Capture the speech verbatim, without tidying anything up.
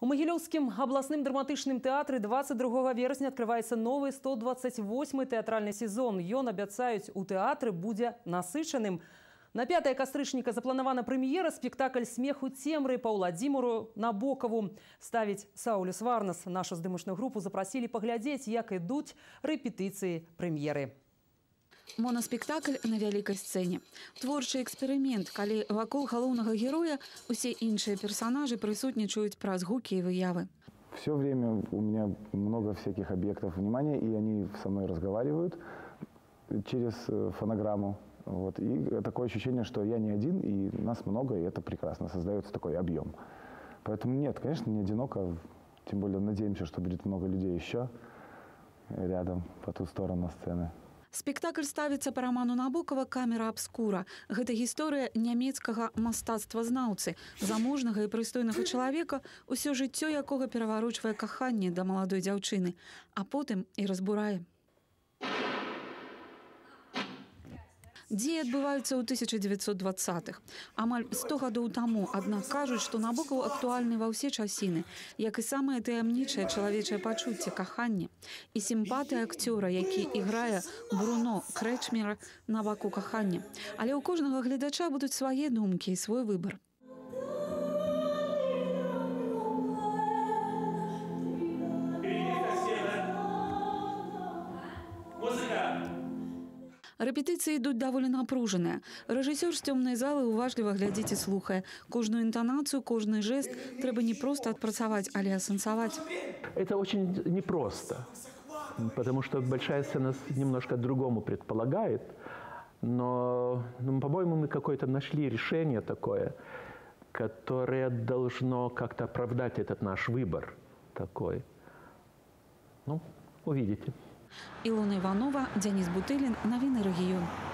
У Магілёўскім абласным драматычным тэатры двадцать другого верасня открывается новый сто двадцать восьмы тэатральный сезон. Ён, абяцаюць, у тэатры будзе насычаным. На пятое кастрычніка запланавана прэм'ера спектакль «Смех у цемры» по Владимиру Набокову. Ставіць Саулюс Варнас. Нашу здымачную групу запросили поглядеть, як ідуць рэпетыцыі прэм'еры. Моноспектакль на вялікай сцэне. Творчы эксперымент, калі вакол галоўнага героя усе іншыя персонажи прысутнічаюць праз гукі і выявы. Все время у меня много всяких объектов внимания, и они со мной разговаривают через фонограмму. Вот. И такое ощущение, что я не один, и нас много, и это прекрасно, создается такой объем. Поэтому нет, конечно, не одиноко, тем более надеемся, что будет много людей еще рядом, по ту сторону сцены. Спектакль ставіцца па раману Набокова «Камера абскура». Гэта гісторыя нямецкага мастацтвазнаўцы, заможнага і прыстойнага чалавека, усё жыццё якога пераварочвае каханне да маладой дзяўчыны, а потым і разбурае. Дзеі адбываюцца ў тысяча девятьсот двадцатых. Амаль сто гадоў таму, аднак кажуць, што Набокаў актуальны ва ўсе часіны, як і самае таямнічае чалавечае пачуцце кахання і сімпатыя акцёра, які іграе Бруно Кречмера на баку кахання. Але ў кожнага гледача будуць свае думкі і свой выбар. Рэпетыцыі ідуць даволі напружаныя. Рэжысёр з цёмнай залы уважліва глядзіць і слухае. Кожную інтанацыю, кожны жест трэба не просто адпрацаваць, але асэнсаваць. Это очень непросто, потому что большая сцена немножко другому предполагает, но, ну, по-моему, мы какое-то нашли решение такое, которое должно как-то оправдать этот наш выбор такой. Ну, увидите. Илона Иванова, Денис Бутылин, новины регион.